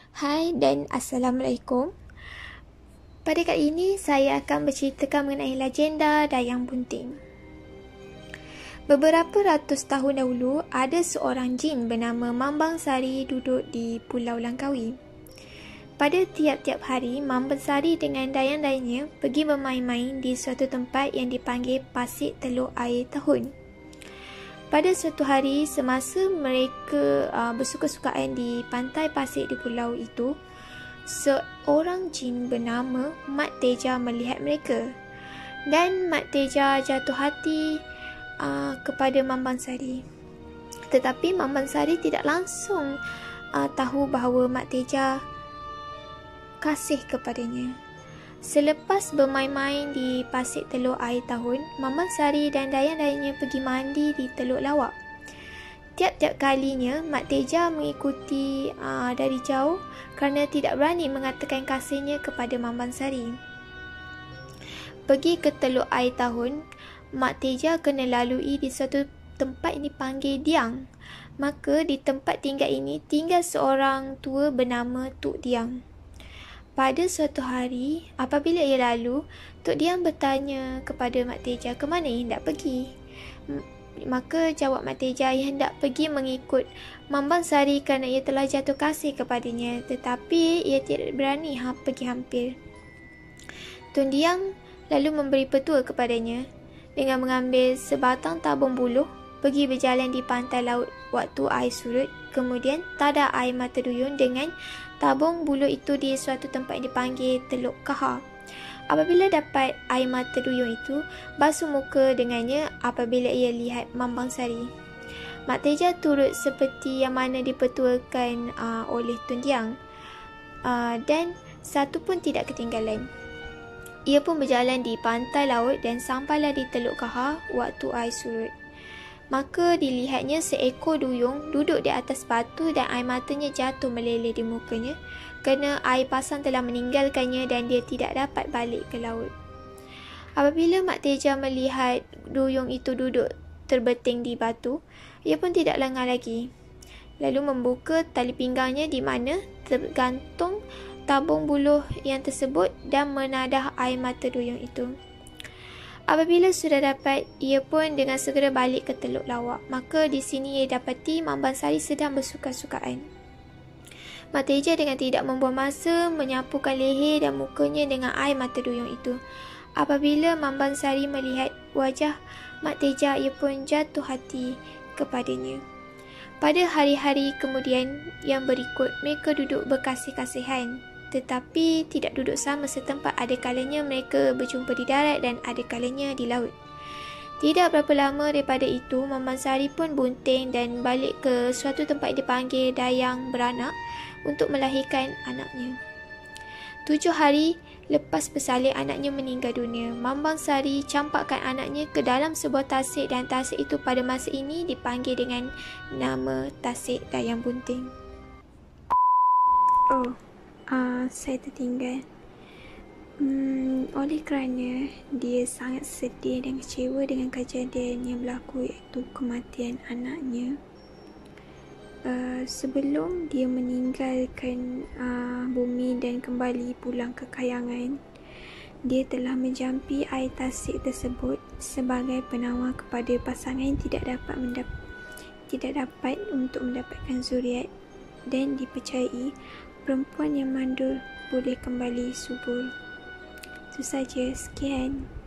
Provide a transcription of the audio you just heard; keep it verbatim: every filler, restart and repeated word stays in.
Hai dan Assalamualaikum. Pada kali ini saya akan berceritakan mengenai legenda Dayang Bunting. Beberapa ratus tahun dahulu, ada seorang jin bernama Mambang Sari duduk di Pulau Langkawi. Pada tiap-tiap hari, Mambang Sari dengan dayang-dayangnya pergi bermain-main di suatu tempat yang dipanggil Pasir Teluk Air Tahun. Pada suatu hari, semasa mereka uh, bersuka-sukaan di pantai pasir di pulau itu, seorang jin bernama Mat Teja melihat mereka. Dan Mat Teja jatuh hati uh, kepada Mambang Sari. Tetapi Mambang Sari tidak langsung uh, tahu bahawa Mat Teja kasih kepadanya. Selepas bermain-main di Pasir Teluk Air Tahun, Mambang Sari dan dayang-dayangnya pergi mandi di Teluk Lawak. Tiap-tiap kalinya, Mat Teja mengikuti uh, dari jauh kerana tidak berani mengatakan kasihnya kepada Mambang Sari. Pergi ke Teluk Air Tahun, Mat Teja kena lalui di suatu tempat yang dipanggil Diang. Maka di tempat tinggal ini tinggal seorang tua bernama Tuk Diang. Pada suatu hari, apabila ia lalu, Tok Diang bertanya kepada Mat Teja ke mana ia hendak pergi. Maka jawab Mat Teja ia hendak pergi mengikut Mambang Sari kerana ia telah jatuh kasih kepadanya, tetapi ia tidak berani ha, pergi hampir. Tok Diang lalu memberi petua kepadanya dengan mengambil sebatang tabung buluh, pergi berjalan di pantai laut waktu air surut, kemudian tadah air mata duyung dengan tabung buluh itu di suatu tempat yang dipanggil Teluk Kahar. Apabila dapat air mata duyung itu, basuh muka dengannya apabila ia lihat Mambang Sari. Mat Teja turut seperti yang mana dipetuakan uh, oleh Tun Diang, uh, dan satu pun tidak ketinggalan. Ia pun berjalan di pantai laut dan sampailah di Teluk Kahar waktu air surut. Maka dilihatnya seekor duyung duduk di atas batu dan air matanya jatuh meleleh di mukanya kerana air pasang telah meninggalkannya dan dia tidak dapat balik ke laut. Apabila Mat Teja melihat duyung itu duduk terbeting di batu, ia pun tidak lengah lagi. Lalu membuka tali pinggangnya di mana tergantung tabung buluh yang tersebut dan menadah air mata duyung itu. Apabila sudah dapat, ia pun dengan segera balik ke Teluk Lawak. Maka di sini ia dapati Mambang Sari sedang bersuka-sukaan. Mat Teja dengan tidak membuang masa menyapukan leher dan mukanya dengan air mata duyung itu. Apabila Mambang Sari melihat wajah Mat Teja, ia pun jatuh hati kepadanya. Pada hari-hari kemudian yang berikut, mereka duduk berkasih-kasihan. Tetapi tidak duduk sama setempat. Ada kalanya mereka berjumpa di darat dan ada kalanya di laut. Tidak berapa lama daripada itu, Mambang Sari pun bunting dan balik ke suatu tempat dipanggil Dayang Beranak untuk melahirkan anaknya. Tujuh hari lepas bersalin, anaknya meninggal dunia. Mambang Sari campakkan anaknya ke dalam sebuah tasik dan tasik itu pada masa ini dipanggil dengan nama Tasik Dayang Bunting. Oh. Uh, saya tertinggal hmm, oleh kerana dia sangat sedih dan kecewa dengan kejadian yang berlaku, iaitu kematian anaknya. Uh, sebelum dia meninggalkan uh, bumi dan kembali pulang ke kayangan, dia telah menjampi air tasik tersebut sebagai penawar kepada pasangan yang tidak dapat mendap- tidak dapat untuk mendapatkan zuriat, dan dipercayai perempuan yang mandul boleh kembali subur. Itu saja, sekian.